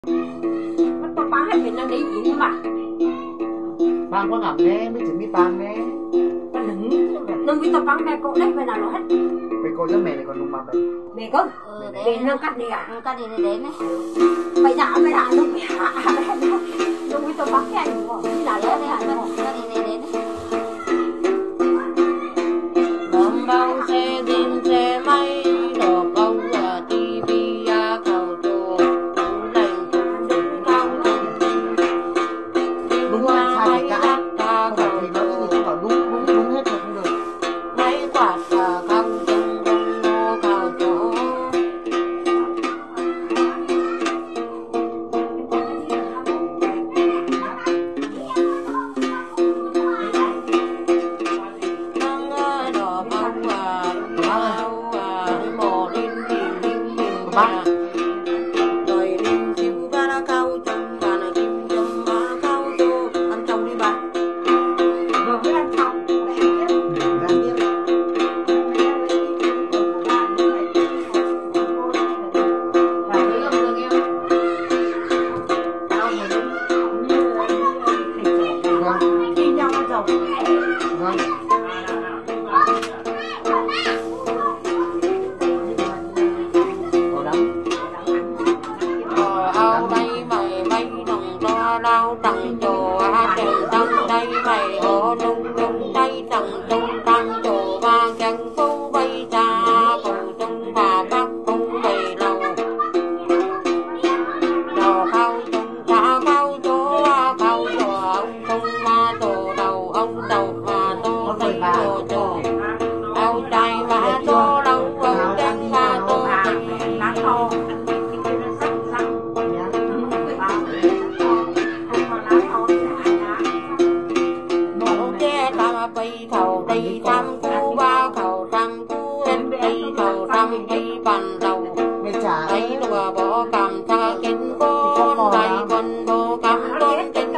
มันต้องปังให้เป็นอันนี้อยู่ป่ะปังก็งับแน่ไม่ถึงมีปังแน่มันถึงนึงวิตาปังแม่ก็ได้ไปnào rồi hết ไปโกนแล้วแม่เลยก่อนลงมาไป mẹ có để nâng cắt đi à nâng cắt đi để đấy bây giờ nung nung viết tao cái anh đi nào đấy hả cắt đi để đấy đồng bao xe din xe máy đồ câu là tivi cầu chùa cũng lành cũng đứng cao đúng rồi sai cả không phải thì nó cái gì cũng bảo đúng hết rồi không được máy quạt không chung chung cầu chỗ ba rồi đêm chiều ba đã cao trong ba là đêm trong ba cao tô ăn trong đi ba rồi mới ăn xong lao trần chùa trần tăng đây mày ở nung nung đây trần tung tăng chùa ba chân phú bay xa cầu tung bà bắc tung về lầu đồ khâu tung cả khâu chùa ông tung ma tổ đầu ông đầu mà tô tây chùa chùa ông trai mà tô đâu ông đen mà tô lá thô bay cầu đi tam cu ba cầu tam cu em đi cầu tam đi bàn đầu thấy đùa bỏ cầm tha kính con đầy con bồ cầm con kính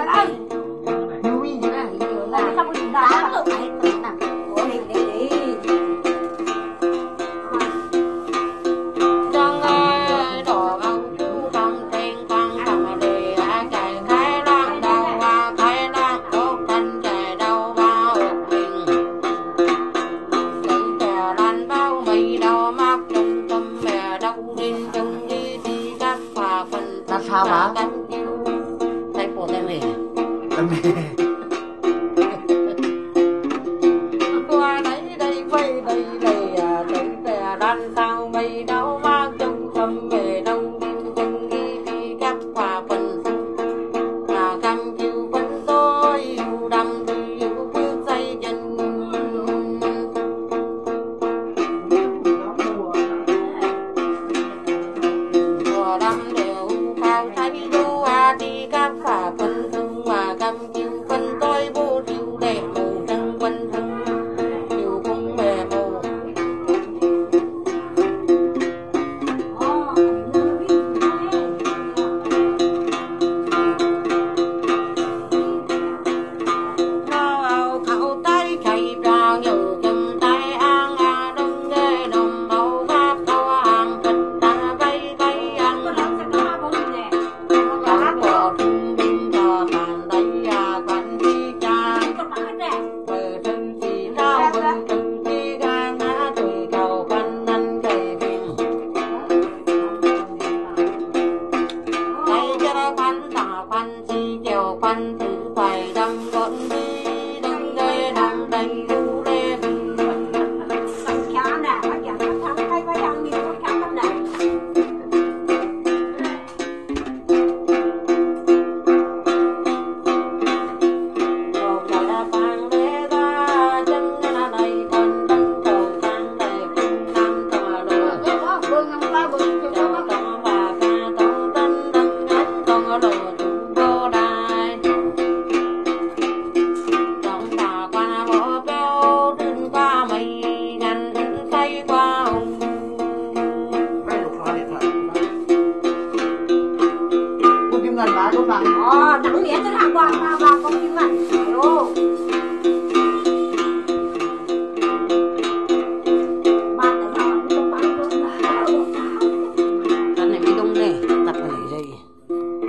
đang đỏ ông chú thằng tên thằng thằng để chạy khai lang đầu khai lang đốt thanh chạy đầu ba sao hả? Thầy của thầy mẹ qua đấy đây quay đây tới tè đan sao mây đâu mang trong tâm về đông chân đi các hòa phần là cam chiều vẫn tôi yêu đắm yêu bước say chân mùa đắm đều cao thấy đu đi các hòa phần thương mà cam chiều phân tôi vô điều đẹp mù trăng quanh thân chiều cũng bề mù khẩu tay chạy ra nhiều chùm tay ăn đông ghê đồng màu gáp tao ăn thịt ta bay bay ăn cả bò trung biên trò hàng đây quanh đi cha bờ thân chỉ rau bên từng đi ga ngã tùy cầu quanh anh cây viên đây cho nó quanh tà quanh chi chiều quanh thử phải đâm gọn đi đâm đây đâm đây đu đêm cá nè bắt giờ thắng cái với ăn đi có cá lắm nè cầu là vàng lê ra chân là này còn đâm cầu sang đây cũng nam tòa đồ bưng ăn ba bưng cho chào nó tao bà ca tao tân đâm ngắn con ở đồ chúng vô đài trong tà qua bỏ béo đứng qua mây ngàn đứng say qua hồng cô kim ngân nói cô bằng nắng nhẹ tới hàng qua con kim ngân ba tại sao không bán luôn cái này mới đông này đặt này đây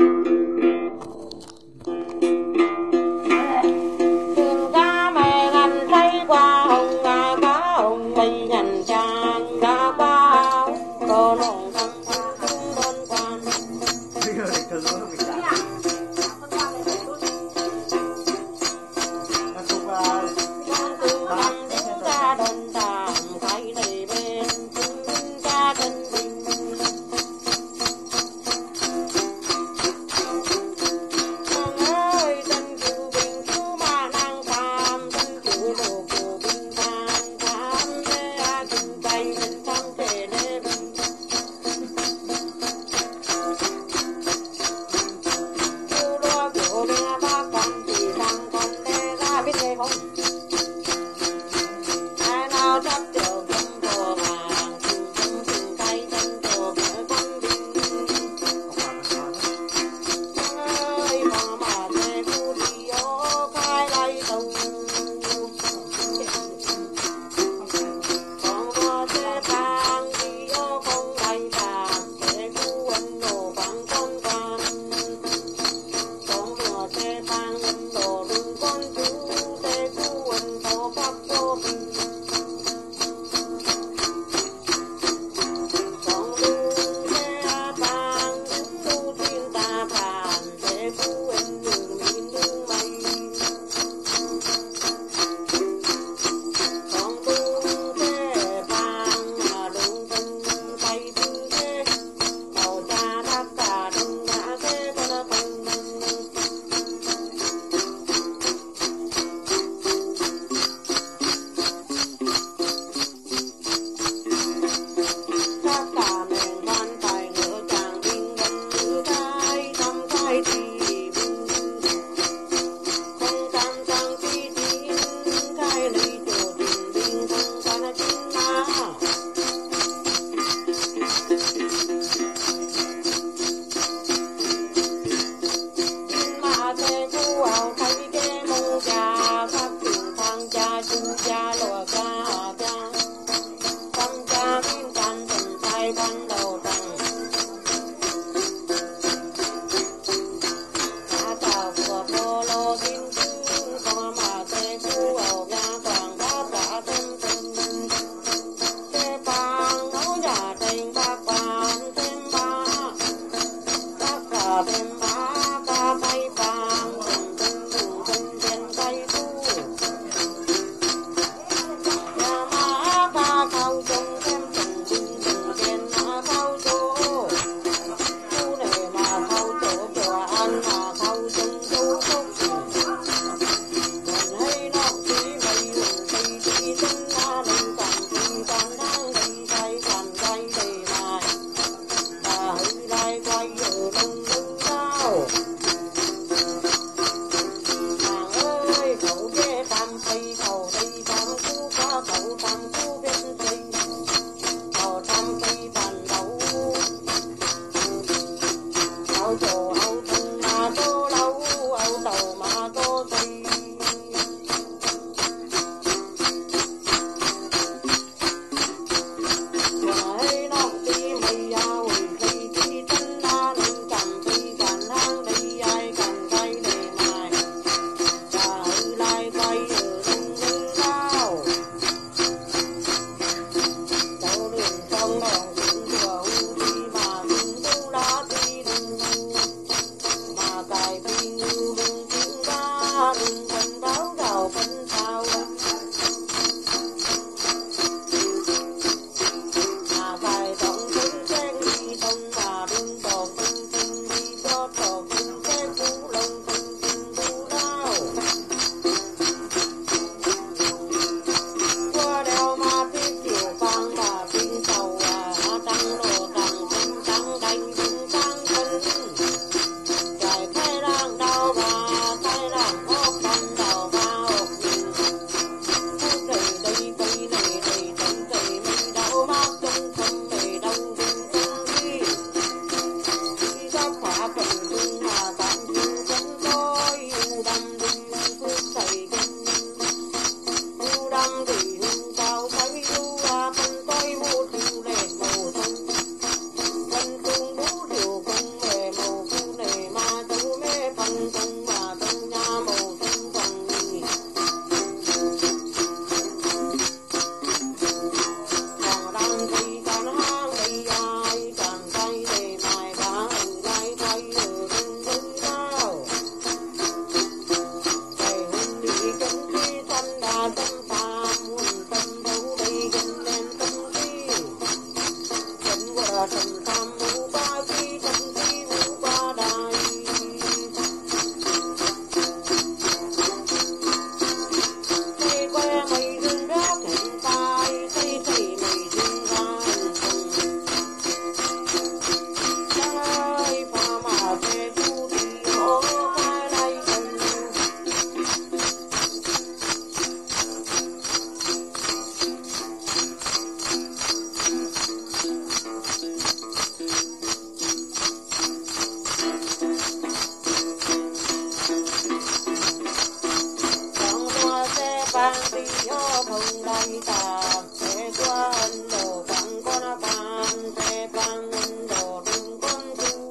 bang ti ô phùng đại ta sẽ qua ấn độ bằng con ban sẽ bằng ấn độ đừng con chú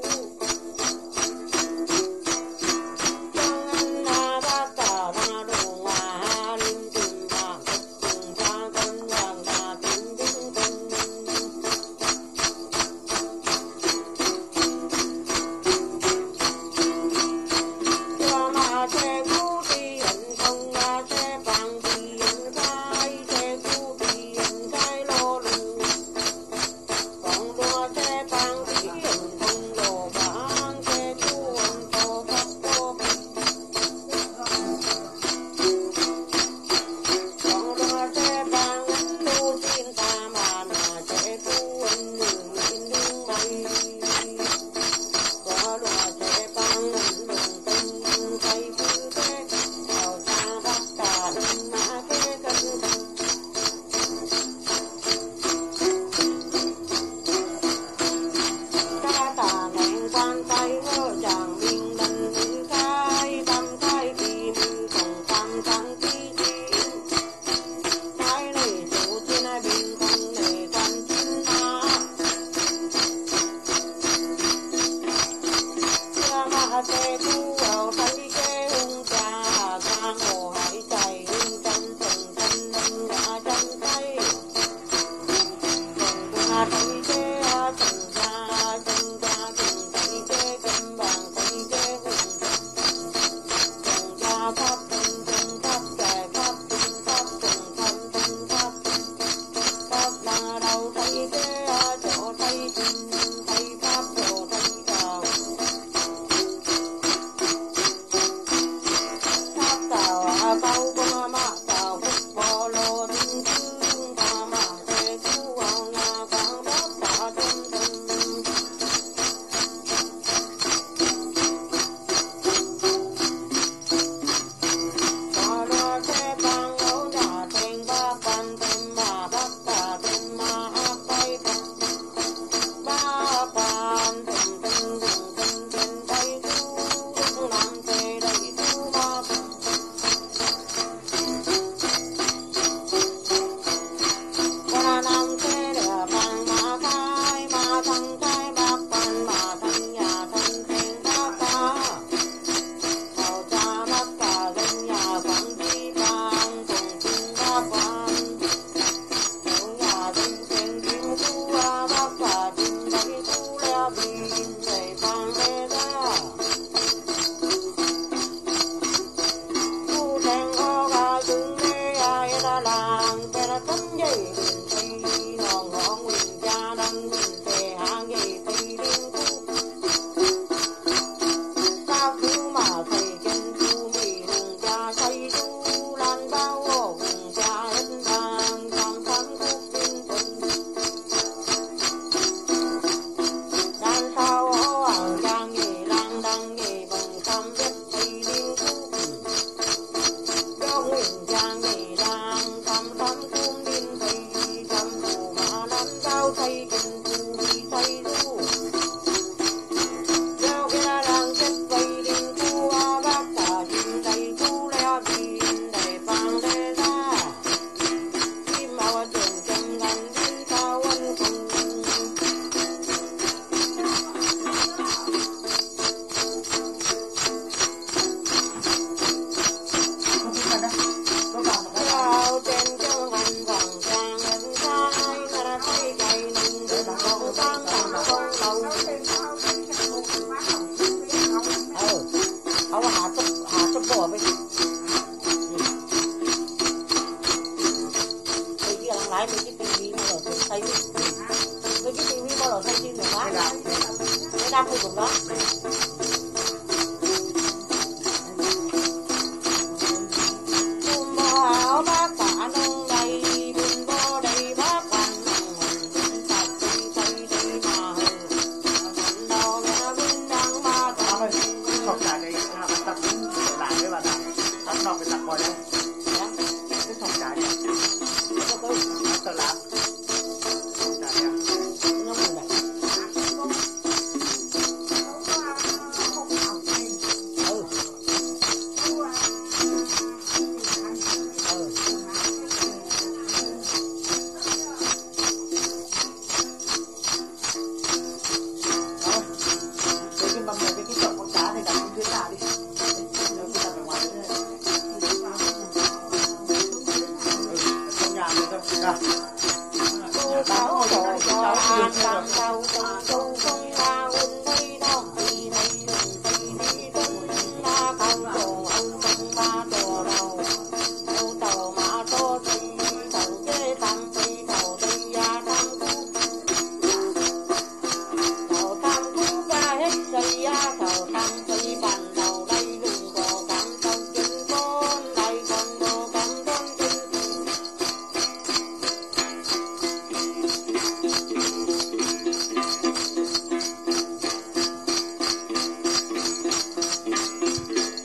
trong ấn na ta ta na đồ hoa linh tình ma cùng cha con vàng ta tình tình tình cho mà che cú ti ấn không mà che bằng ti ấn khai che cú ti ấn khai lô lù con đua che bằng ti ấn không lô bang che cú ấn tô khắp tô con đua che bằng ấn lô xin ta mà nà che cú ấn đường xin đường bay có đua che bằng ấn đường tình thay cứ thế vào xa bắt cả đêm mà thế cần ca tà ngàn quan tay hơ chàng minh đần nữ khai tâm khai kỳ nữ tổng tâm tâm tí chín cái này chủ trên ai bình không này quan chín ta cha mà che cu vào tay che hung cha giang hồ hải chạy hung chân thần chân nâng đã chân tay chân tay che chân cha chân tay che cầm bằng tay che hung chân cha pháp chân pháp kẻ pháp chân pháp pháp là đầu tay che chỗ tay chân tay pháp chỗ tay vào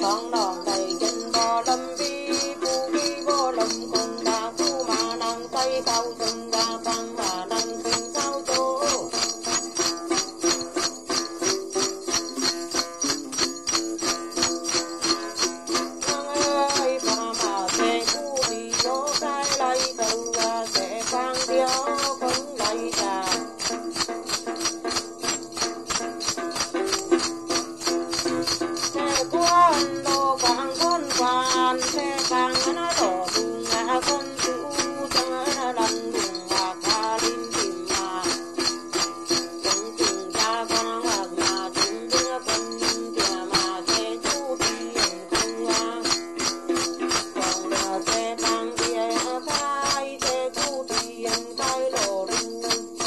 con đòn đầy chân bò lâm vi phu vi vô lâm cùng đà phu mà năng tây cao sừng đà tăng mà năng sinh sao chỗ ơi mà sẽ phu đi vô cái lấy từ sẽ quang điếu cũng lấy trà quân đô quang quân quan thế càng nó đổ đùng ngã con chú chẳng nó lần đùng ngã ca linh tìm mà chẳng chừng cha con ngạc mà chúng đưa quân chè mà thế chú đi không hoa còn là thế càng địa thái thế chú đi cái đồ đùng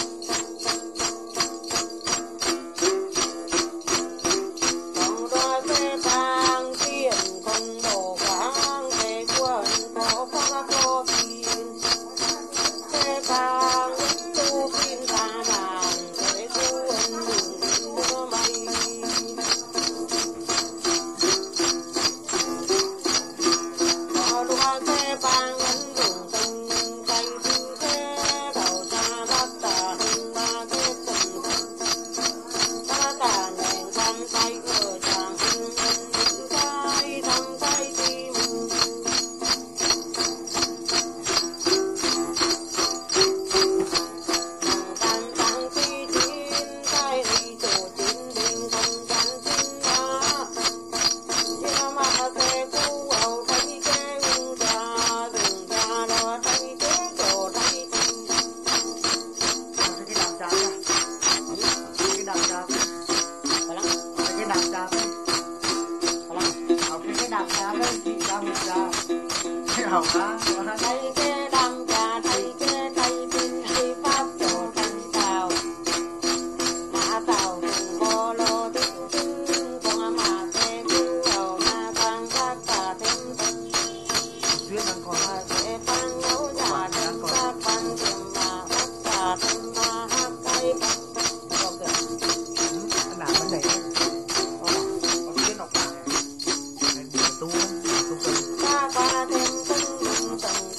còn đó thế càng tiền không đổ quang thế quân có phá có tiền thế càng tu tin ta nàng thế quân đừng đưa mày có đua thế càng ấn đừng từng cây thứ thế đầu cha bắt ta hình ba thế từng ta cả nền thăm tay ở chàng hình những cái thăm tay tim tăng tăng phi tin cái đi chỗ chín đình không chắn chín mà nhưng mà thế cũ hầu thấy cái ung trà đừng trà đó thấy cái chỗ thấy tình cái đàn trà nha cái đàn trà phải lắm cái đàn trà phải lắm học cái đàn trà đấy chị trà một trà cái học á thấy cái đam trà thấy cái tay pin đi pháp chỗ thành tàu mã tàu từng bô lô tính tính con mà thế cũ hầu na tăng các cả thêm tình tuyết đang còn hai thế tăng nấu trà thêm các văn tiềm mà các cả thêm mà hát cây ok cái đàn vấn đề có tuyết đọc bài tu tu cần ta qua thêm từng từng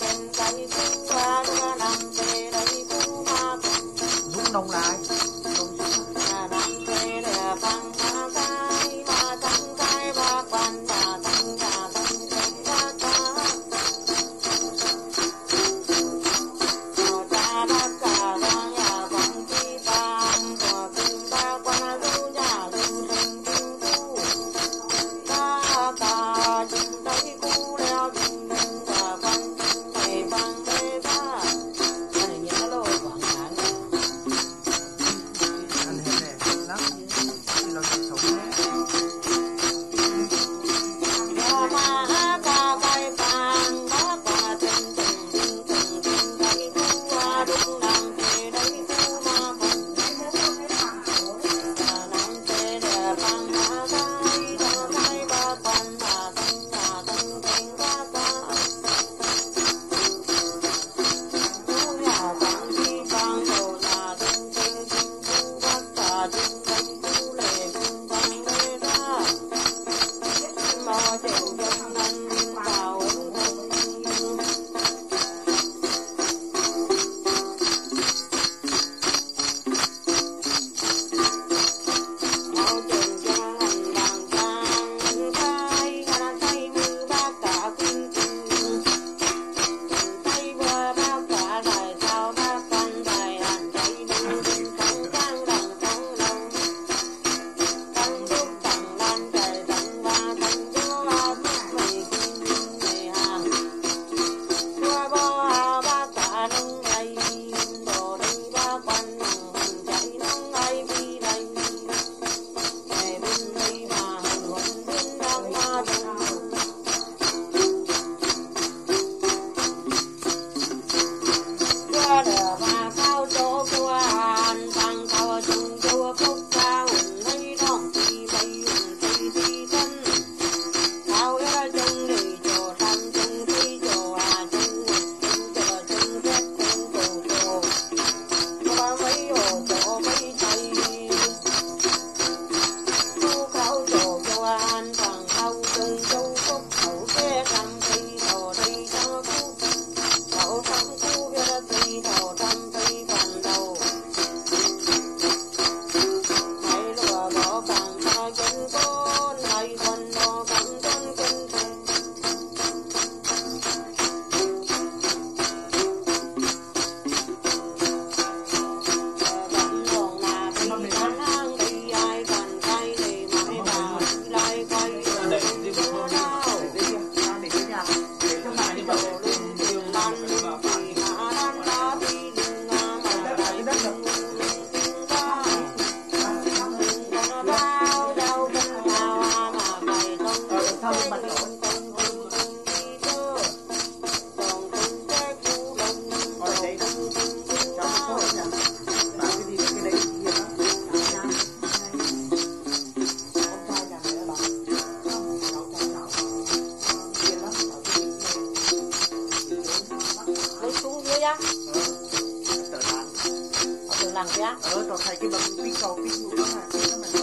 á. Rồi thầy cái bấm pin cầu pin của các bạn.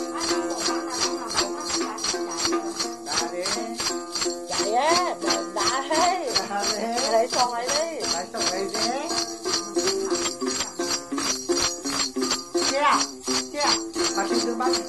Chạy á, đã thế. Lấy xong lại đi. Lấy xong lại đi. Kia, kia, bà xin đưa bác.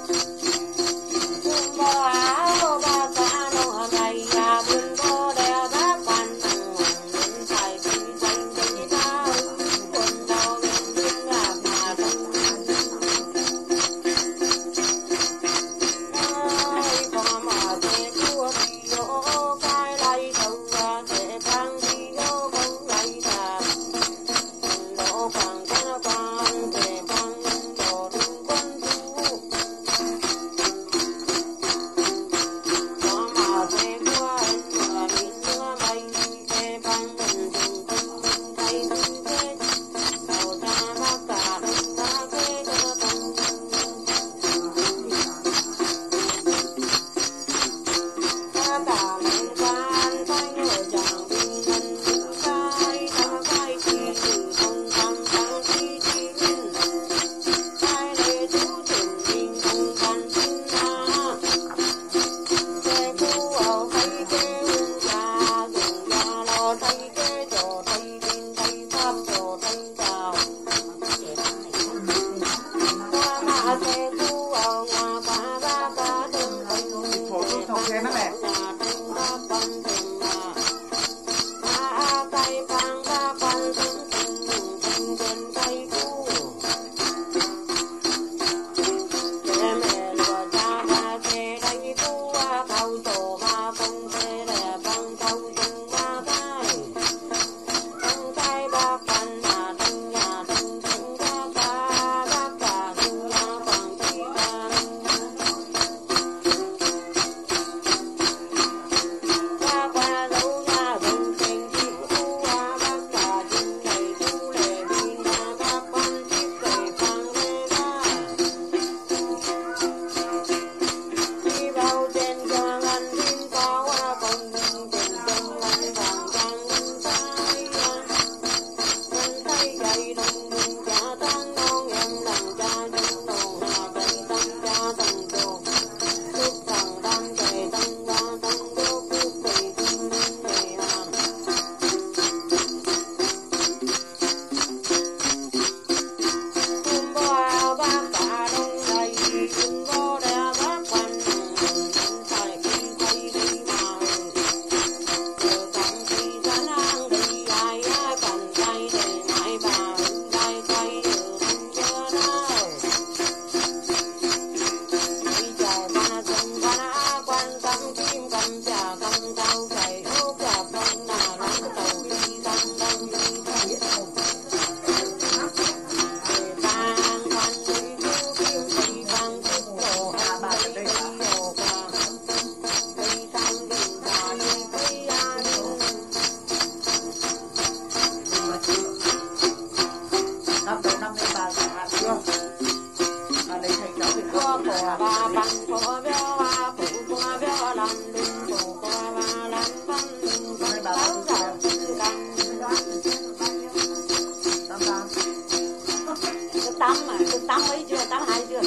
Tám mấy chưa, 82 chưa?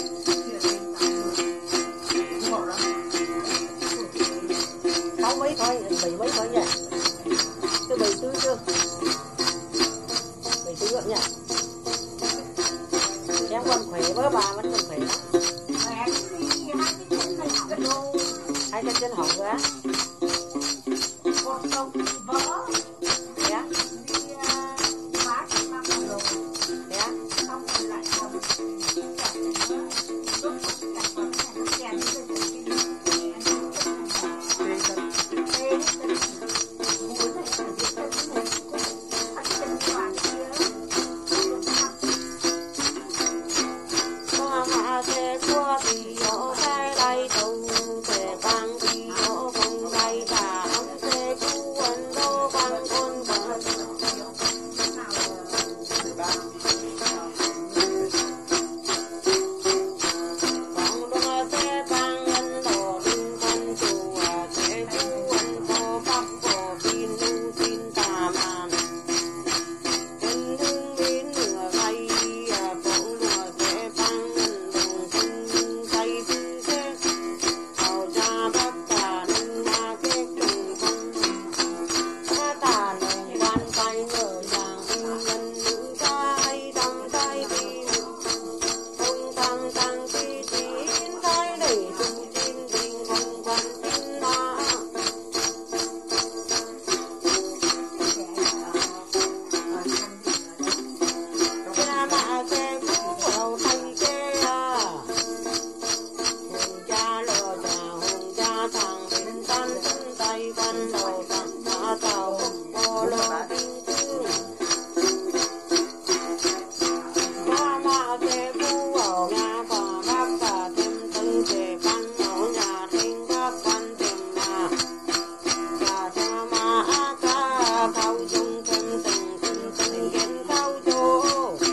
6 mấy thôi, 7 mấy thôi nhỉ? Cái 74 chưa? 74 rồi nhỉ? Em còn khỏe với bà vẫn còn khỏe lắm. Hai cái chân hỏng rồi á? Hãy subscribe cho kênh Ghiền Mì Gõ để không bỏ lỡ thằng bên tan tay văn đầu tặng ta tàu bò lo tinh tinh ba ma thế phu ở nhà và bác cả thêm thân thể văn ở nhà thêm các quan tìm mà cả cha ma ca khâu chung thêm tình kiến khâu chỗ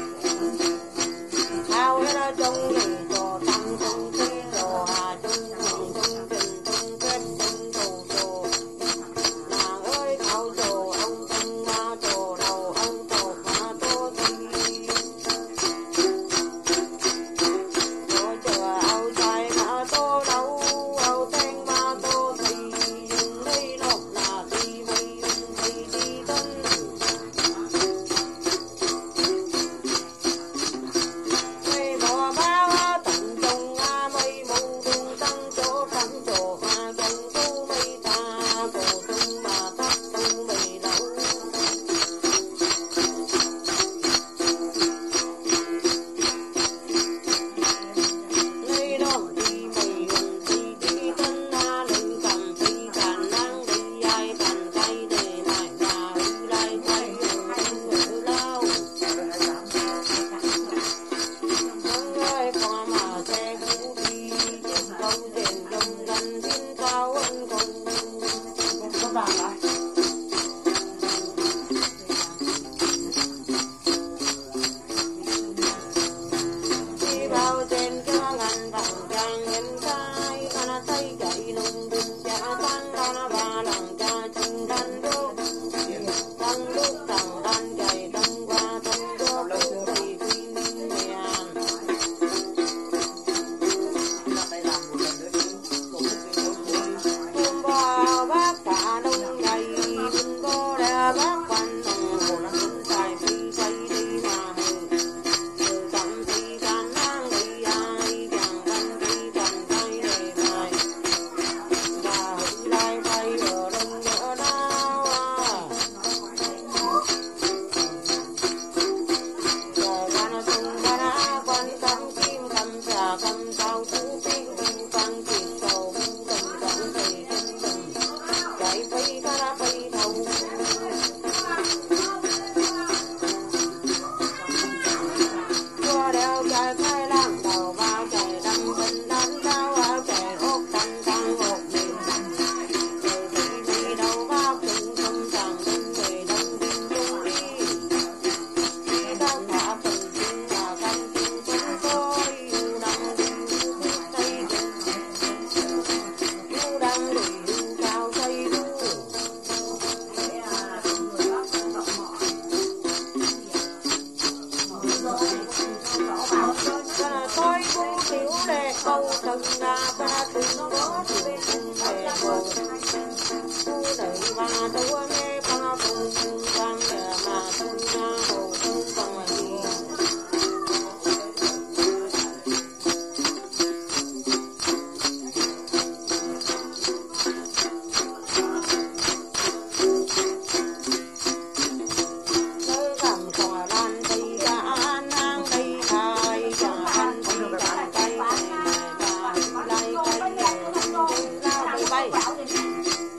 khâu hết trong những trò tâm trong thế trò hà trong tình trong kết trong đầu trò nàng ơi khâu trò ông thân ma trò đầu ông trò ma tô thì trò chờ áo dài ma tô đâu áo tên ma tô thì dùng đây nộp là thì mây thì đi thân mây bò bao tận trong mây mù tung tăng chỗ trắng chỗ hoa trong tu mây ta cổ tung mà thắt tu mây đâu nơi đó thì mây thì đi thân lên cầm thì càn năng đi ai càn cây để mãi mà lại quay ở lao nắng ơi qua mà xe cũ đi câu tiền dòng gần thiên cao ân công Các bạn ạ. đi bao trên cho ngàn thằng trang em trai ta thấy gậy lùng đùng cha tăng ta ba làng cha chung đan đô tăng lúc tăng đan gậy tăng qua tăng đô cũng thì quy minh miền Đây làm một lần nữa đi. Tổ chức cái dấu cuối. hôm qua bác cả đông gầy bên cô đã bác quan đồng hồ lăng tài phi xây đi mà từ cầm thì can nang đi ai chẳng văn đi cầm tay để mài và hữu lai bay ở đông ở đau giờ quan sung quan cắm kim cầm trà cầm sao chú phi quan kim cầu cầm cầm thầy cầm chạy bay ta bay thầu qua đeo chạy khai lang đầu vào chạy đâm bên đánh đau áo chạy ốc tăng tăng ốc liền rồi đi đầu vào từng không chẳng từng về đông đinh dung đi đi đang thả phần chân và canh chân chân tôi yêu đang đi biết tay yêu đang đi yêu cao tay đu tôi cũng thiếu để câu thân nga ta từng có từng về cầu tu đẩy mà tôi nghe ba cùng tăng để mà thân nga cầu thân bằng gì nơi cầm cỏ lan tây cả nang tây khai chẳng ăn tây càng cây này mà lại cây lao bay bay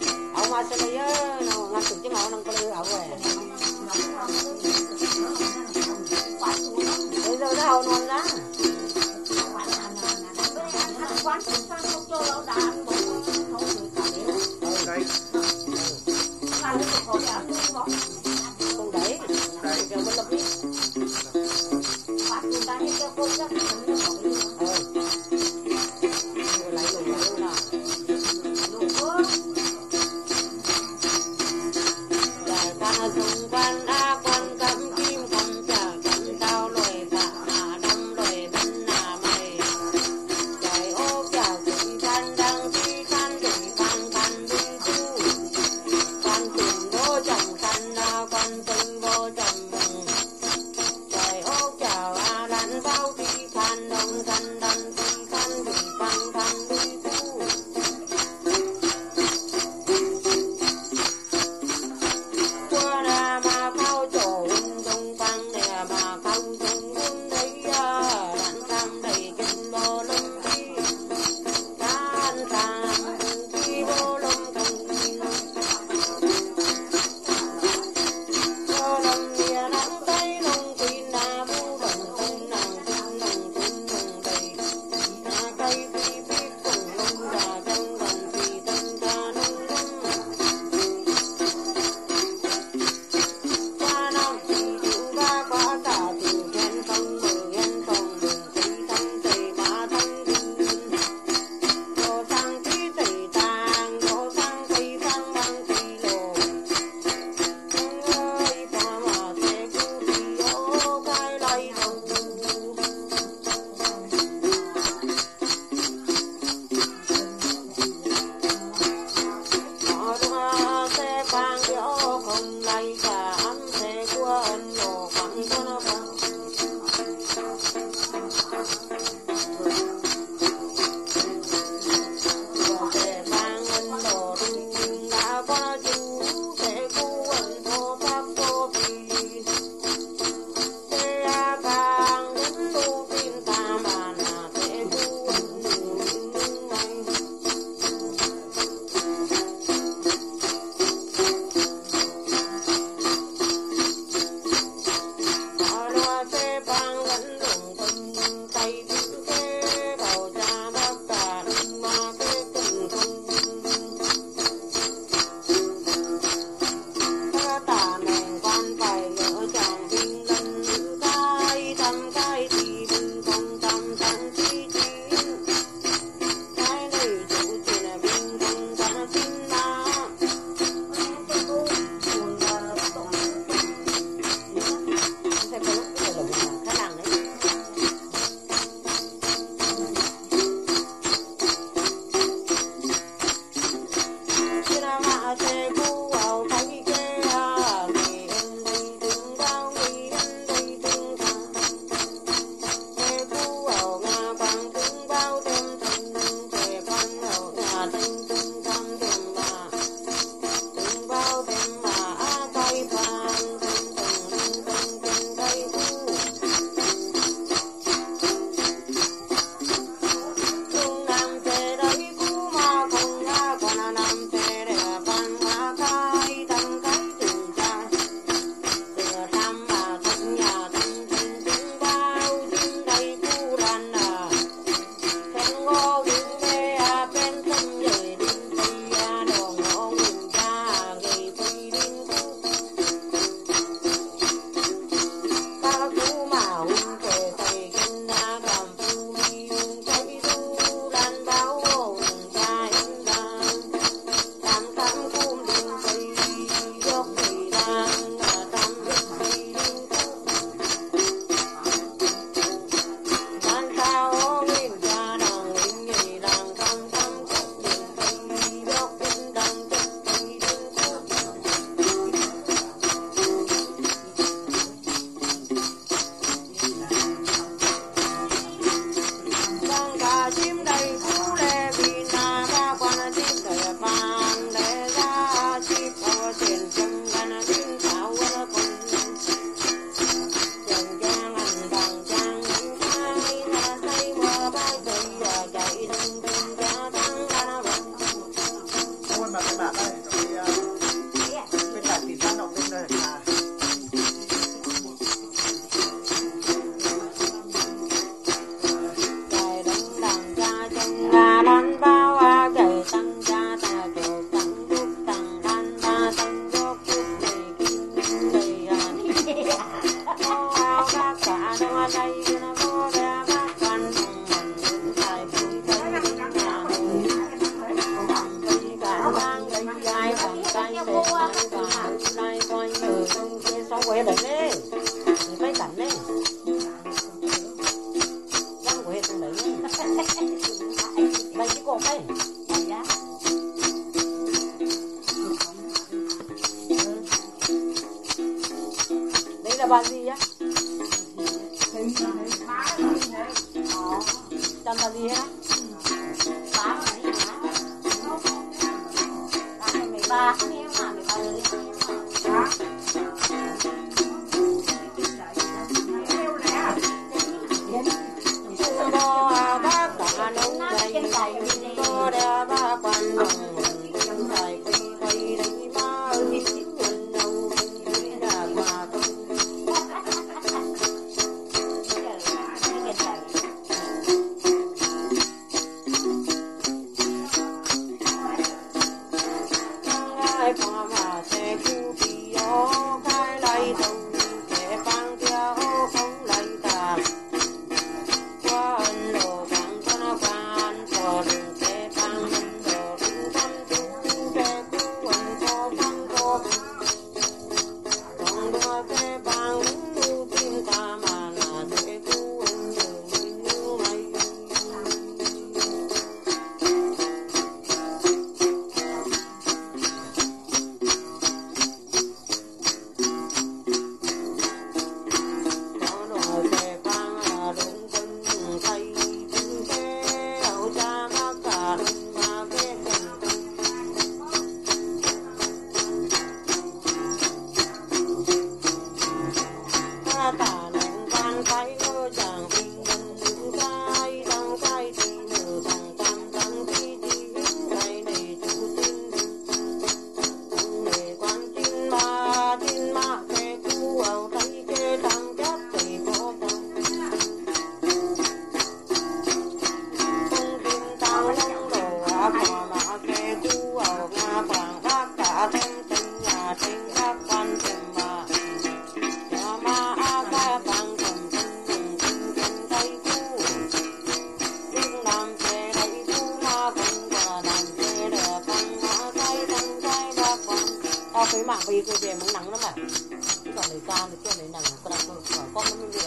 Cái mạng vì cái về muốn nắng lắm mà. Chứ còn lấy can thì kia lấy nắng con nó mới về.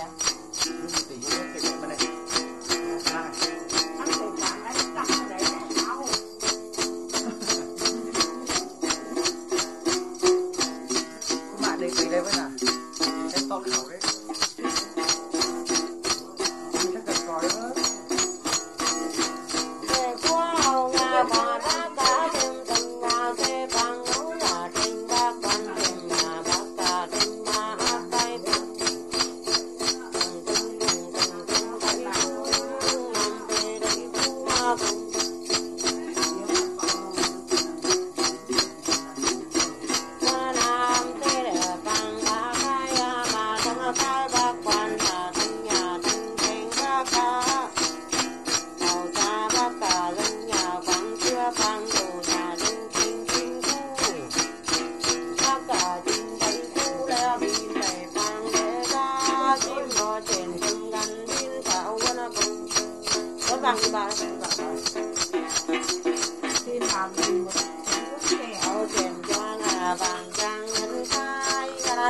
Thì như thế cái bên này.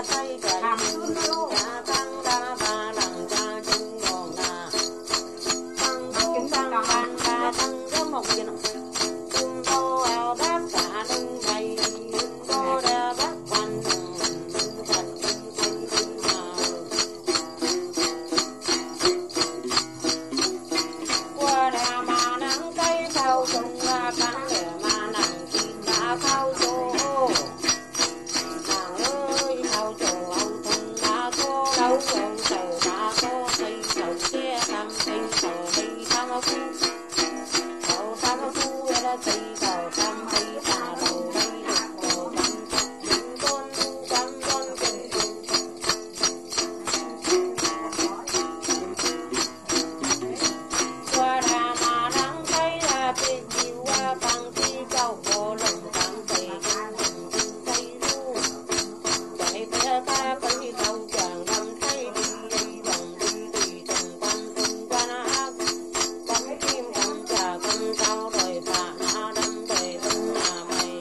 tay chạy cả tăng ra ba lần cha chân ngon na tăng cũng tăng ban ba tăng có một gì nữa chúng tôi ao bác cả đông thầy tôi đã bác quan thật qua đà mà nắng cây phao sông ra cắn để mà nắng khi đã phao sông nàng ơi phao sông ông thân đã có đâu ông sầu đã có cây sầu kia tham cây sầu đi tham phu sầu tham phu đã cây sầu tham cây ta đầu đây được sầu trăm con qua đà mà nắng cây là bên chiều qua bằng chi cầu vô lòng bằng cây cây ru chạy bé ta cây cầu chàng đâm thấy đi vòng đi từng quan ác bắn chim cầm trà cầm sao đời phà na đâm đời thân là mày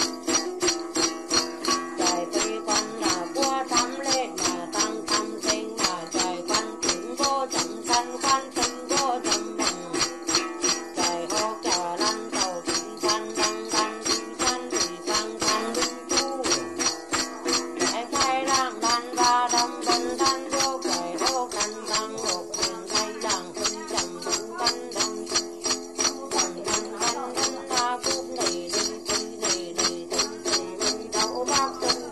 chạy cây con là qua thăm lệ là tăng thăm sinh là chạy quan chúng vô chậm sanh quan sinh vô chậm bằng chạy hô trà lăn tàu thủy san đăng đăng đi sang đứng chu chạy khai lang đan ba đâm bần đan vô chạy hô khăn đăng một đường thay đằng phân chậm đúng căn đăng ta cũng này đau bác chân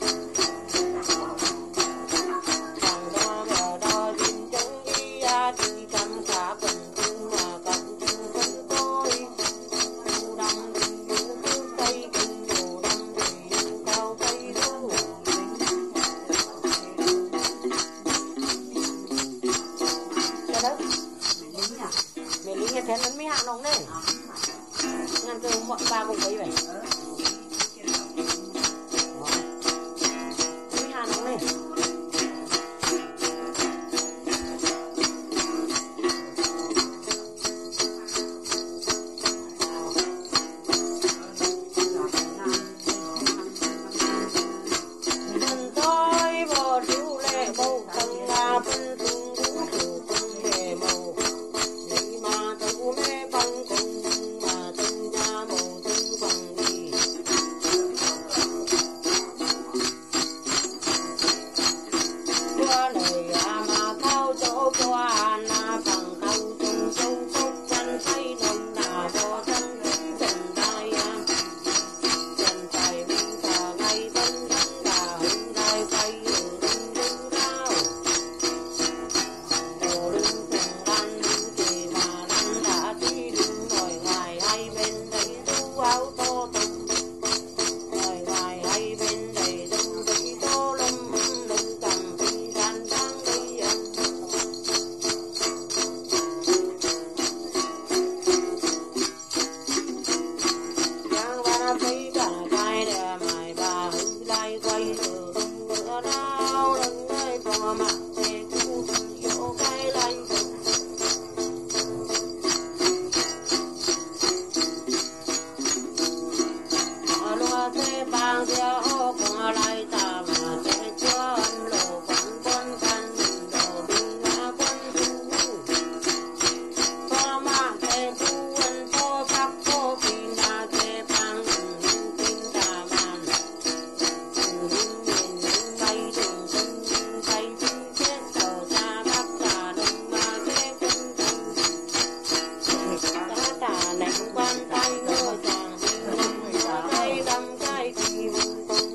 bằng đo din chân đi ra thì cầm cả phần chung mà cầm chung vẫn tôi thu đâm đi du cây kinh đồ đâm đi du cao cây du cái đó mẹ lý nghe thế nó mới hạ nóng đấy ngăn từ mọi ba cùng ấy vậy mới hạ nóng đấy thân tôi vô điếu lệ bầu tăng la phân tung vũ trụ phân đề màu đi mà tu mê băng cùng mà tân gia màu tân bằng đi qua lời mà thao chỗ qua na bằng thao chung sâu phúc chân say nồng nà vô thân trần đại trần tài vinh thà ngay tân thân đà hưng đại quay đường đứng rao đồ đứng cùng lăn chỉ mà lăn đã đi đứng ngồi ngoài hai bên đấy tu áo tô tùng ngồi ngoài hai bên đầy dung đấy tô lâm lưng cầm tinh can đang đi ăn giang ba thấy cả vai đè mài bà hư lai quay từ đông bữa đau lưng ơi có mặt thế cũng yêu cái lai loa thế bang theo qua lại ta mà thế cho âm lộ con can đồ bình ngã quân tu có mà thế tu quân tô sắc tô phi na thế bang tin ta man nhìn bay đường chân bay trên chết tàu ra bắc ta đông mà thế quân ta tả lãnh quan tay ngơ chàng tay đâm cái kỳ vùng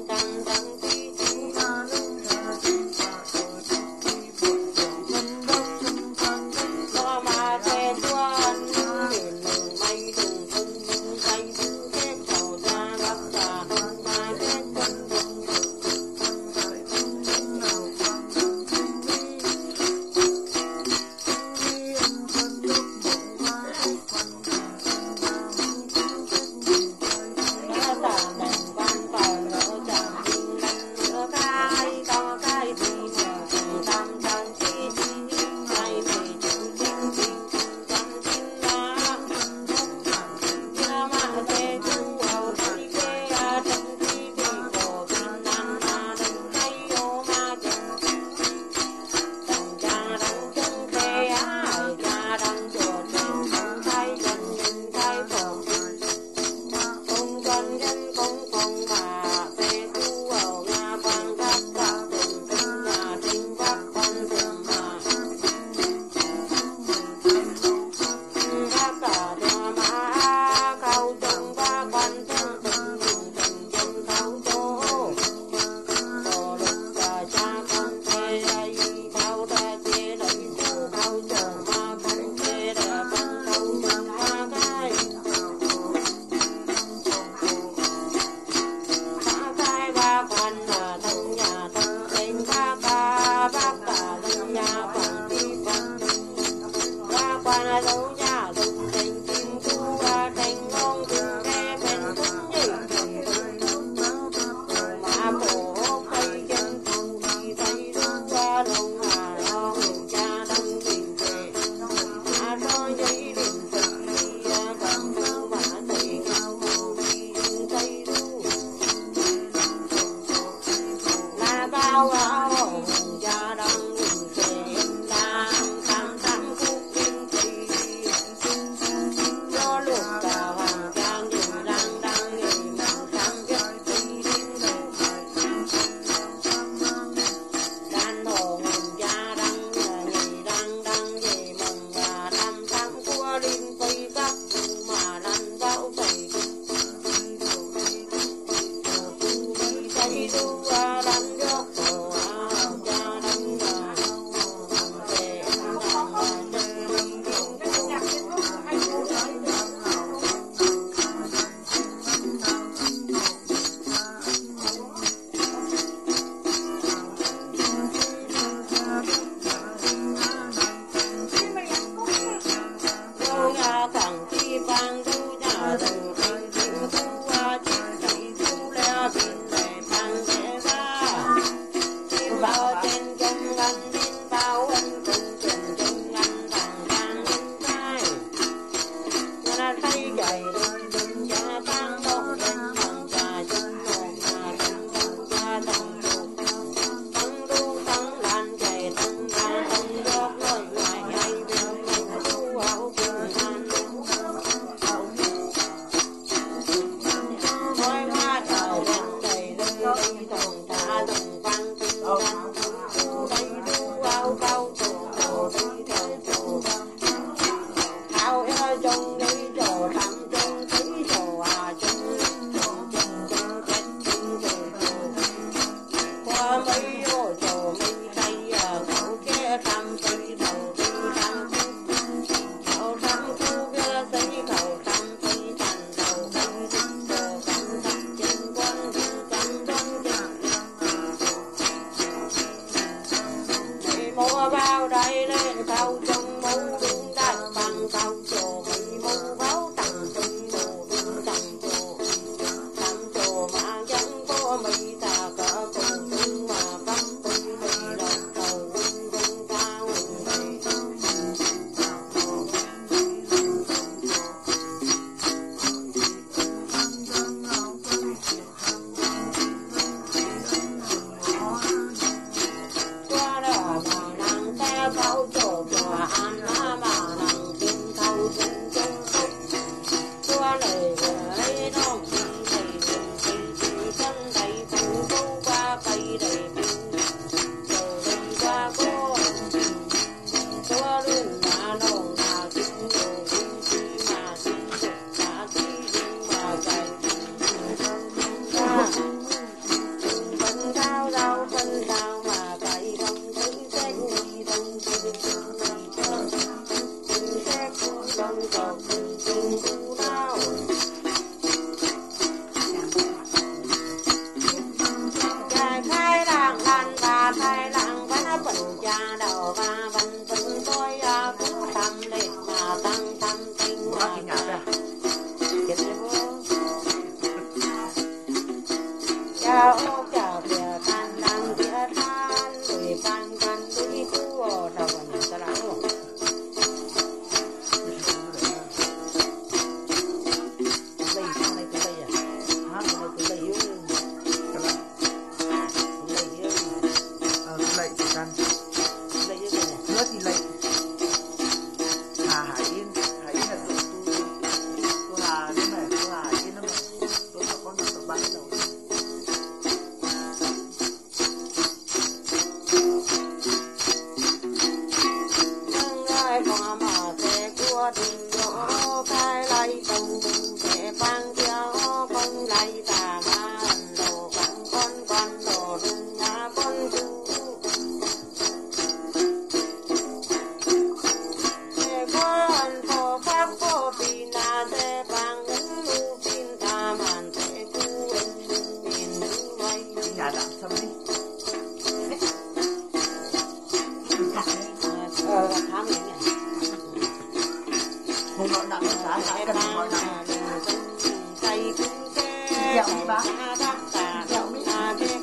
bà đắc tà đậu na biết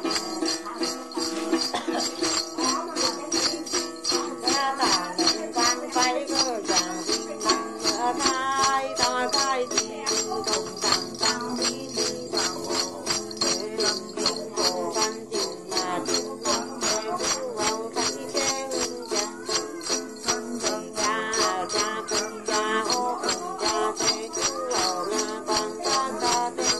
ra tà đừng quan quay cơ chàng ở thái ta thái thì cùng tặng tăng đi đi vào cổ văn chừng mà chừng không để vào thấy cái hương chàng cha cùng cha ô cùng cha thế chú lầu na con ta tên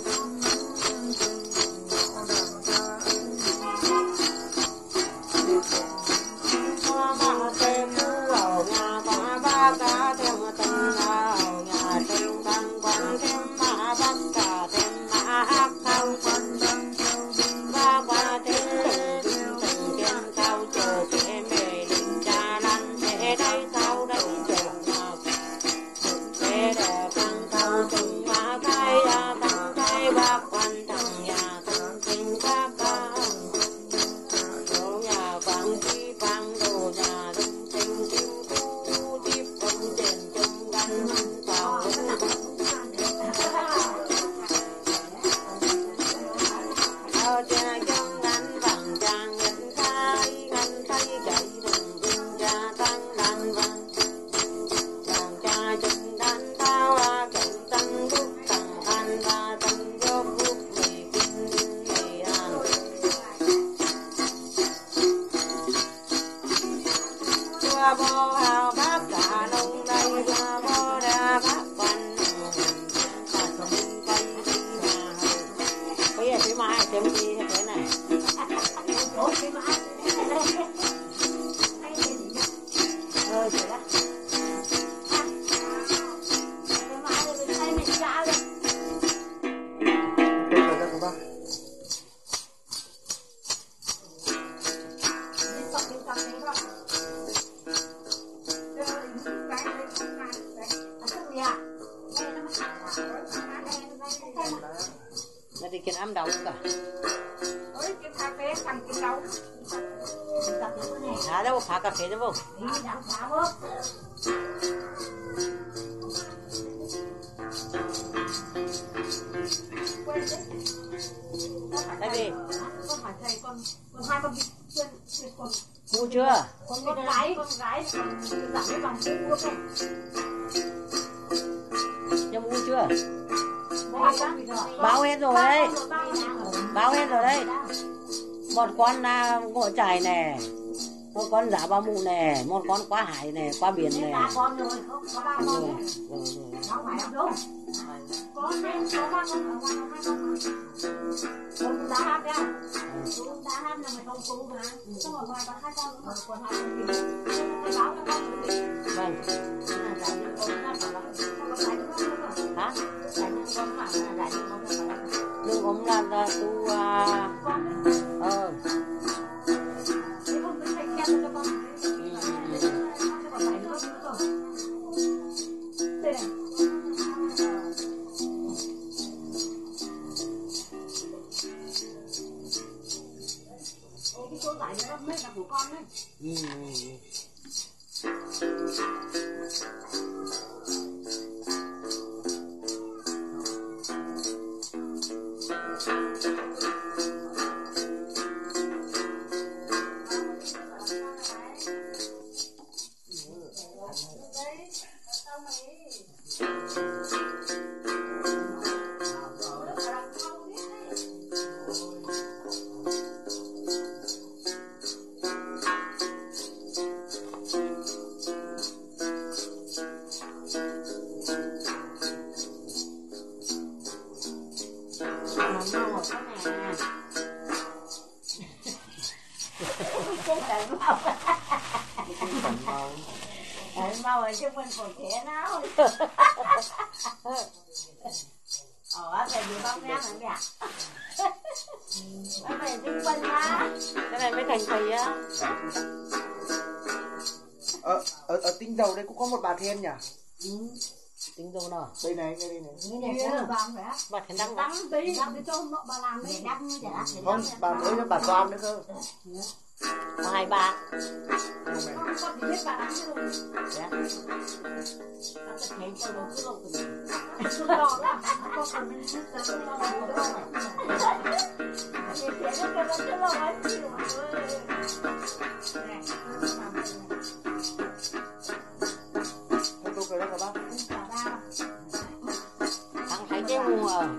hoa mà tên chú lầu na con ba cá thêm tên lầu nhà tên tăng quan thêm mà bắt cả thêm mà hát thâu con ba qua tên từng tên thâu chờ thế mẹ linh cha lăn thế đây sau đây chờ mà thế để tăng thâu từng mà khai ra tăng khai bác quan thằng nhà tăng kinh các ca đồ nhà quang chi quang đồ nhà đông tinh kim cú tiếp công tiền chung gắn vào ở cha trong ngắn bằng chàng ngân khai chạy đừng vinh cha tăng đàn văn chàng cha chung đàn thao chạy tăng bút tăng an và tăng dốc bút mì kinh mì an chùa bò hào bác cả nông đây chùa bò đa bác quan cả sông cây đi mà bây giờ phía mai thêm gì thế này Chị đó. Cái máy này mình thay mình ra đi. bây giờ ra của bác Đi tập đấy không? là đi kiến ám đầu cả hả đâu phá cà phê đâu vô tại vì mua chưa con gái giảm cái bằng mua không nhưng mua chưa báo hết rồi đấy báo hết rồi đấy một con ngựa chài nè một con giả ba mụ nè một con quá hải nè quá biển nè rồi. con đã hát nha con đã hát là mày không cứu mà xong rồi ngoài còn hai con nữa còn hai con thì báo cho con vâng hả đừng ốm là tu cái số lại nó mới là của con đấy. Mau ở trước bên cổ trẻ nào thầy vừa bóc ra hả mẹ thầy tinh quân á cái này mới thành thầy á ở tinh dầu đây cũng có một bà then nhỉ tính đồ nào đây này cái đây này Cái này có được vàng phải á. bật cái đăng Đăng tí. Đăng tí cho nó bà làm đi. Đăng để đăng. không bà mới cho bà toàn nữa cơ hai ba Con chỉ biết bà đăng thôi. dạ Nó sẽ thấy cho nó cứ lộn từ mình. Đỏ lắm. Con còn mình biết tới nó là một đôi. Nhìn thấy nó kêu nó cứ lộn ấy. Chịu mà ơi. Nè. thôi tôi cười đó các bác thằng thấy cái hùng ở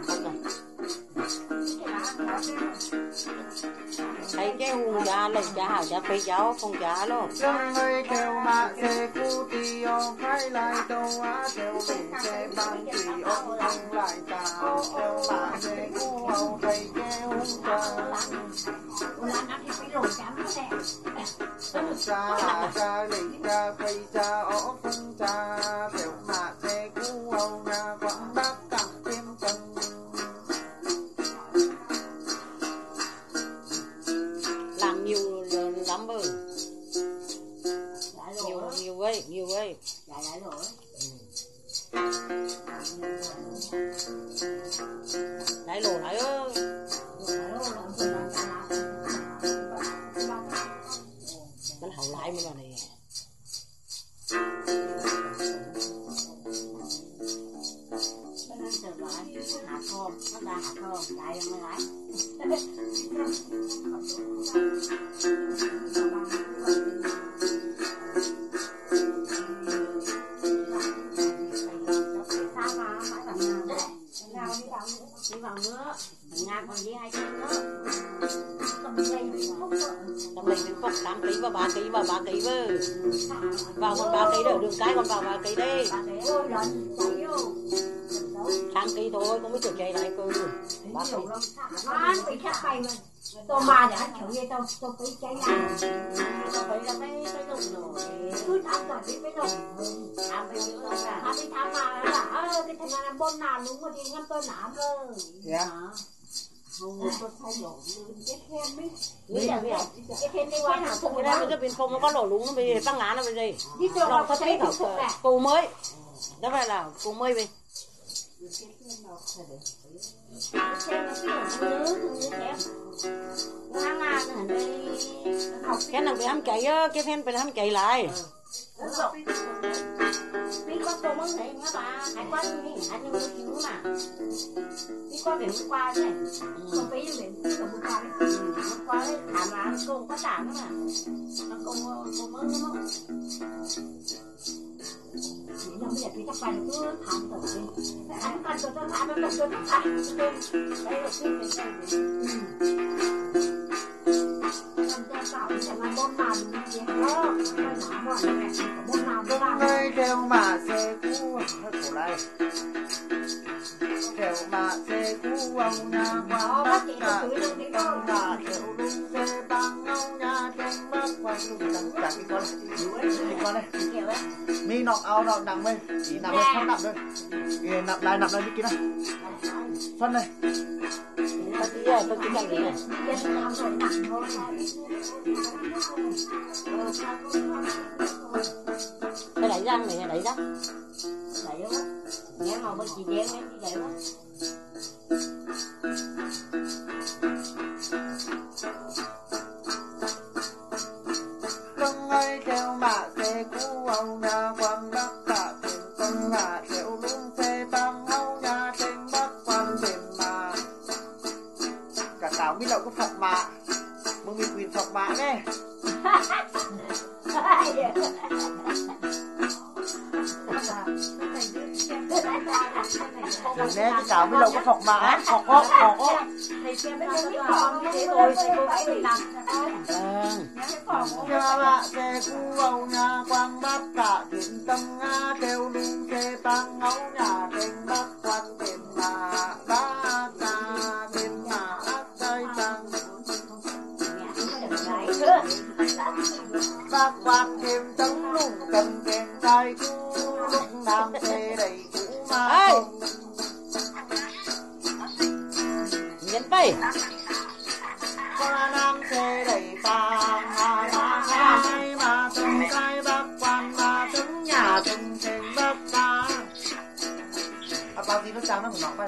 thấy cái hùng giá lấy giá giá phải giáo không giá luôn Lưng ơi theo mà xe cú tì ông phải lại đâu á theo mình xe bằng tì ông không lại tao theo mà xe cú ông phải kéo cha lì cha phải cha ó phân cha theo mà xe cú ông nhà quảng bắc cầm thêm chân làm nhiều lắm rồi nhiều ấy lấy lỗ lấy ơi nó hậu lại mới là này hạt thơm nó ra hạt thơm chạy mới lấy đi vào nữa Nga còn với 2 kg nữa tầm lên mình phọc 8 kg và 3 kg và 3 kg vào còn 3 kg ở đường cái còn vào 3 kg đây sang kg thôi không biết kiểu chạy lại cơ 3 kg nó bị chắc bay mà tôi mà để anh chịu vậy tôi phải cháy nhà tôi phải là cái lùng rồi cứ thắp rồi cái lùng thắp phải nhớ là thắp đi thắp mà là cái thằng nào làm bom nào đúng rồi đi ngâm tôi nảm cơ không tôi thay lỗ cái khen đấy cái khen đi qua nào không cái đây bên không nó có lỗ lúng nó bị băng lá nó bên đây đi cho nó có thấy cầu mới đó phải là cầu mới về cái nào bị hâm cháy á cái phen bị hâm cháy lại đi con cô mới thấy nhá bà hãy qua đi hãy đi mua cứu mà đi con để hôm qua đấy con phí để hôm qua đấy hôm qua đấy thả mà cô có trả nữa mà cô mới đúng không nó bây giờ thì chắc phải cứ thảm rồi anh cần cho thảm nó cần cho thảm đây là cái ơi theo mà xe cũ khổ đây theo mà xe cũ ông nhà quảng bắc cả đông là theo đúng xe băng ông nhà trong bắc quanh lùng đằng chẳng đi con đây mi nọ áo nọ nặng đây chỉ nặng đây không nặng đây kìa nặng đây đi kia này phân đây tôi chỉ cần gì này cái đẩy răng này đẩy răng đẩy quá nhé mà bên chị đen ấy đẩy quá lưng ơi theo mà xe cũ ông nhà quảng bắc cả tiền tân hạ theo đúng xe băng ông nhà trên bắc quan tiền mà cả táo biết đâu có phọc mạมึงมีquyền phọc mạ đấy nè cái táo biết đâu có phọc mạ học thầy xem cái cái còn thế rồi thì cô phải làm nhà bạ xe cũ ông nhà quang bắc cả tiền tân nga theo đúng xe băng ông nhà trên bắc quan tiền mà ba ta tiền mà ác trai tăng bác quan thêm tấm lùng cầm kèn tay chú lúc nam xe đầy cũ mà không nhấn tay qua nam xe đầy vàng hai mà từng cái bác quan mà từng nhà từng trên bác ta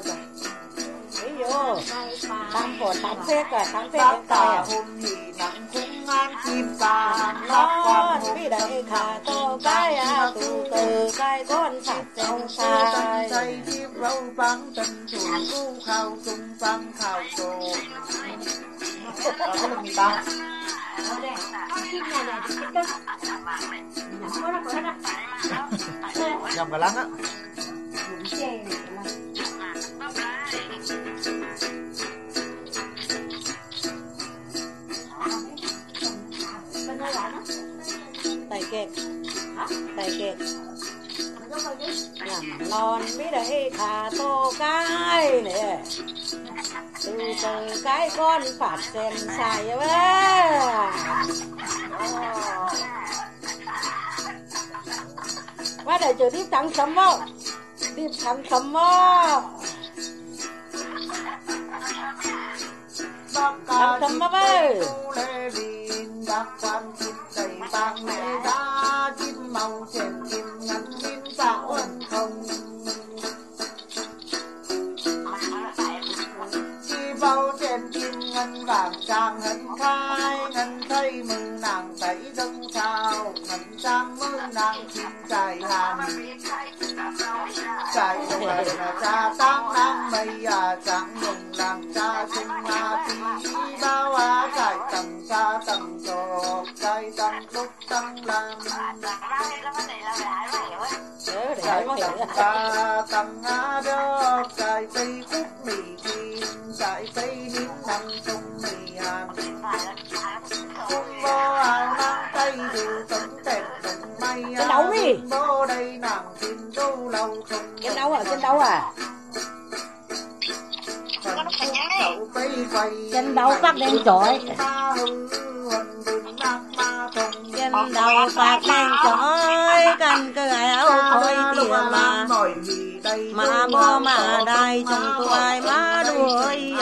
trời. Ví dụ thằng phột thằng phết rồi thằng phết em coi à hôm nhị nắng cũng an chim vàng nó vì đấy khả tô cái à từ cái con sạch trong sai dây chiếc râu vắng chân chuồn cu khao sung vắng khao tô có được gì ta đây chim này là cái cân nhắm có nó có đó nhầm cả lắm á dùng chè này tay kẹt nhằm non biết đấy khả tô cái nè từ cái con phạt xem xài vậy quá để chờ tiếp thằng sấm không tiếp thằng sấm không thằng sấm không ơi bác quan chim đầy vàng lệ đá chim màu chèn chim ngắn chim dạo ân không chi bao chèn chim ngân vàng trang hân khai ngân thấy mừng nàng thấy dâng sao ngân trang mừng nàng chim trải hàn trải đồng là cha tăng nam mây à trắng đồng làng cha chung à tí bao á trải tầng cha tầng trọc trải tầng đúc tầng làng trải tầng cha tầng á đốc trải tây khúc mì kim trải tây nín nằm trong mì hàn cung bó áo nắng tây dù tấm tẹt đồng mây bó đây nàng tìm đâu lâu không trên đâu à trên đâu phát đen chọi trên đầu phát đen chọi canh cơ áo khôi tiền mà mua mà đai trong tôi má đuôi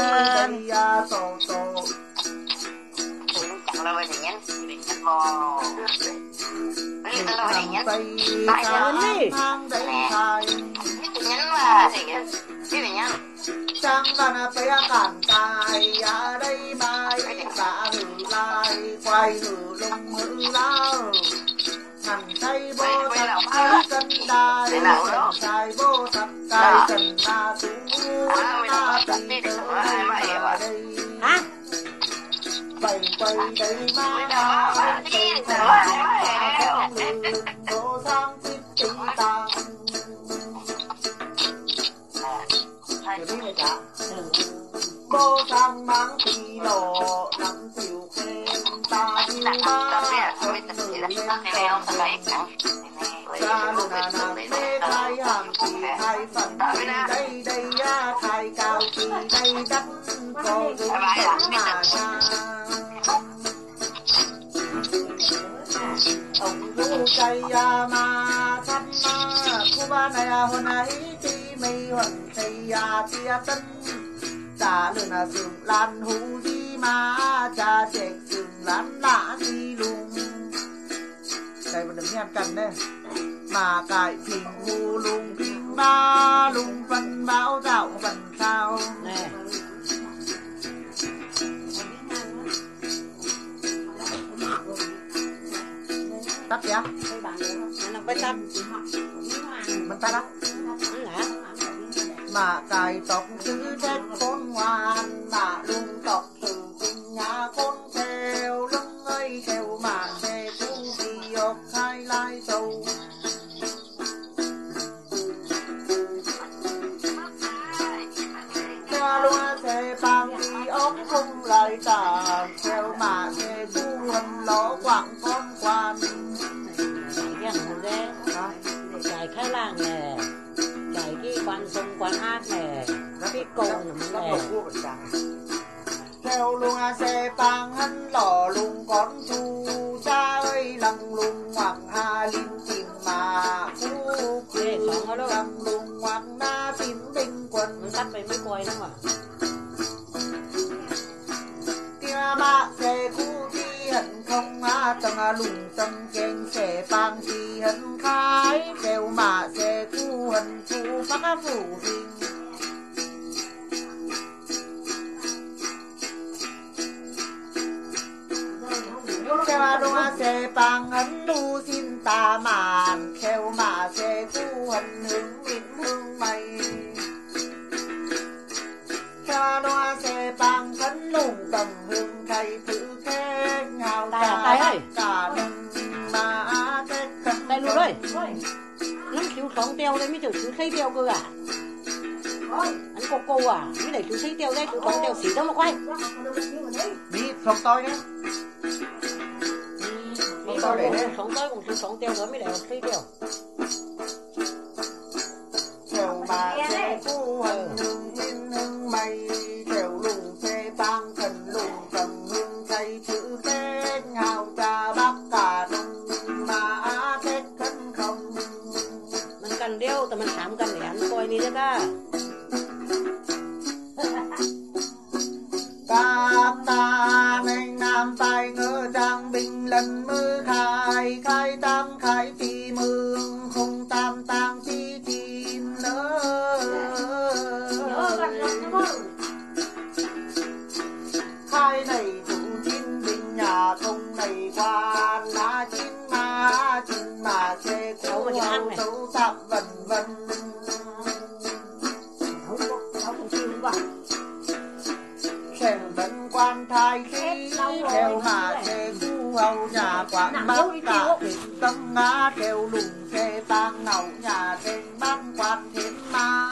Trang đàn phải cản tài ở đây mai đã hử lại quay hử lông hử lao ngàn tay bố thật cân đai ngàn tay bố thật cài cần na tú na tì tớ đây ở đây quay đây mà tay không lưng bố sang tích tinh tăng bố sang mang tì lộ nắng chiều khen ta chiều ba không ngừng lên ra luna nàng mê khai hàng kỳ khai phần đây đây khai cao kỳ đây đất có đúng mà cha ông du cây mà thăm khu ba này hôm nay ti mây huẩn thầy tia tân trả lời là sừng lan hú đi mà cha chẹt sừng lan lạ đi luôn đây mà đừng nghe cần đây mà cải phình ngu lung phình ba lung phân báo dạo phần sao nè tắt kìa phải tắt mình tắt á mà cài tóc chữ chết con ngoan mà lung tóc từ kinh nhà con theo lưng ấy theo mà xe cũ đi ốc khai lai sâu theo loa xe bang đi ốc không lại tàn theo mà xe cũ hân ló quảng con quan chạy khai làng nè chạy cái quán sông quán hát nè cái cồn nè theo luôn xe bang hân lò luôn con chu cha ơi lăng luôn hoàng hà linh tìm mà khu lăng luôn hoàng na tìm binh quân tắt về mới coi đó mà tia mà xe khu thi hận không tầng lùng tầng kênh xe bang thi hận khai theo mà xe khu hận khu phát phủ hình xe bang ấn đu xin ta màn theo mà xe khu hân hứng mịn hương mây cha đoa xe bang khấn lùng tầm hương thầy tự thế ngào ta cả đừng mà thế khấn đây luôn đây nó thiếu sống teo đây mới chịu thiếu thấy teo cơ à anh cô à mới để thiếu thấy teo đây thiếu sống teo xỉ đâu mà quay đi sống tôi nhé sống tới cũng thiếu sống teo nữa mới để thấy teo theo mà xe khu hân hương mây theo lùng xe bang khấn lùng tầm hương thầy tự thế ngào ta bác cả đừng mà thế khấn không mình cần đeoแต่มันถามกันแหลมปล่อยนี่ได้ป่ะ các ta nên nam tài ngỡ trang bình lần mưa khai tam khai phi mương không tam tang phi chín nữa khai này chủ chín bình nhà không này quan đã chín mà xe cố hào xấu tạm vần vân xem vẫn quan thai khí theo mà xe khu hầu nhà quán bác cả hình tâm ngã theo lùng xe bang ngầu nhà trên bác quan thêm má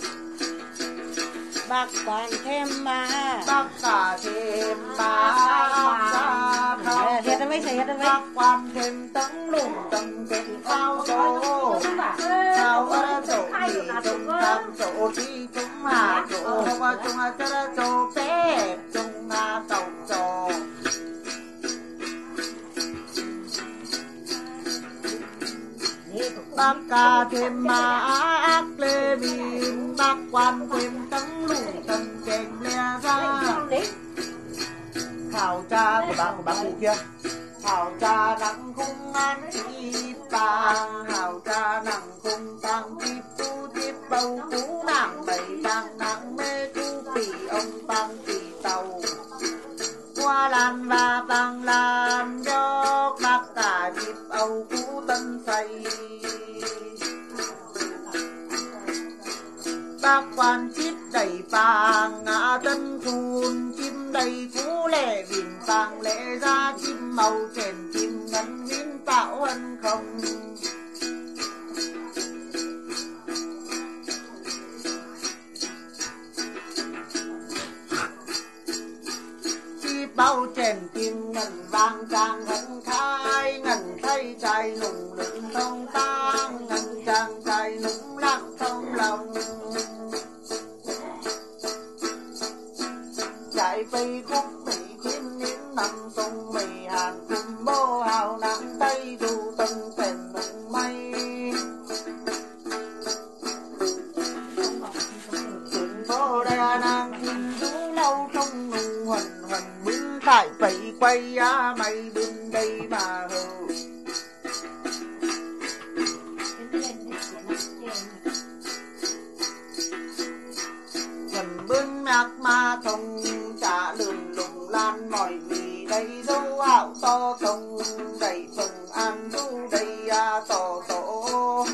bác quan thêm má bác cả thêm má hết rồi mấy hết rồi mấy bác quan thêm tấm lùng tấm trên cao chỗ cao ở chỗ thì trong tam chỗ thì chúng hà chỗ qua chúng hà chỗ bé chúng hà tàu chỗ bác ca thêm má ác lê bìm bác quan thêm tấm lùng tấm trên le ra thảo cha của bác cụ kia thảo cha nặng khung ăn chip tàng thảo cha nặng khung tàng chip tu chip bầu cú nàng đầy đang nặng mê tu pỉ ông băng pỉ tàu qua lan và băng lan cho bác cả chip âu cú tân xây bác quan chip đầy vàng ngã tân thun chim đầy cú lệ bình vàng lệ ra chim màu chèn chim ngân viên tạo ân không chi bao chèn chim ngân vàng trang ngân khai ngân thay trai nùng lưng thông tang ngân trang trai nùng lặng thông lòng chạy bay khúc mỹ khuyên nín nằm sông mì hàn cùng bô hào nắng tay dù tân phèn nâng mây cùng bô đà nàng nhìn rú lâu trong nụ hoành hoành bưng tại bậy quay á mây bên đây mà hờ hoành bưng nhạc ma thông trả lường lùng lan mỏi vì đây dấu ảo to thông đầy phần an du đầy tổ tổ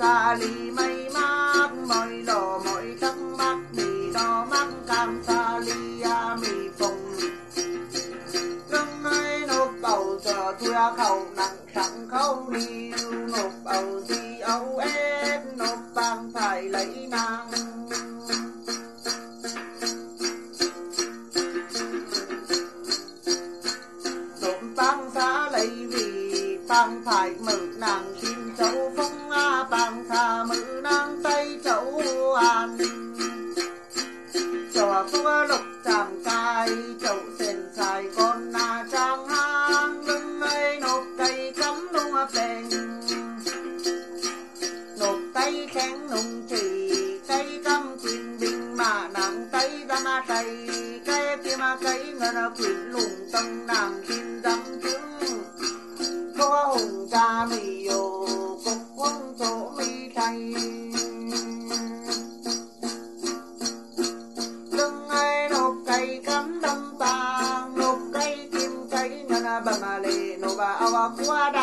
xa lì mây mát mỏi đỏ mỏi thắc mắc mì đỏ mắc cam xa lì mì phồng lưng ấy nộp bầu giờ thuê khẩu nặng sẵn khâu niu nộp bầu gì ấu ép nộp bằng phải lấy nàng nộp bằng xa lấy vì bằng phải mở nàng kim châu phong bằng xa mở nàng tay châu an cho phúc lục chàng cai chậu sen xài con trang hang lưng ấy nộp cây cắm nung phèn nộp tay khen nung chỉ cây cắm quyền bình mà nàng tay ra mà tay cây kia mà cây ngân quyền lùng tâm nàng kim dâm trứng có hùng cha mì ô cục quân chỗ mi thay lưng ấy nộp cây cắm đâm vàng nộp cây kim cây ngân bà mà lệ nộp bà qua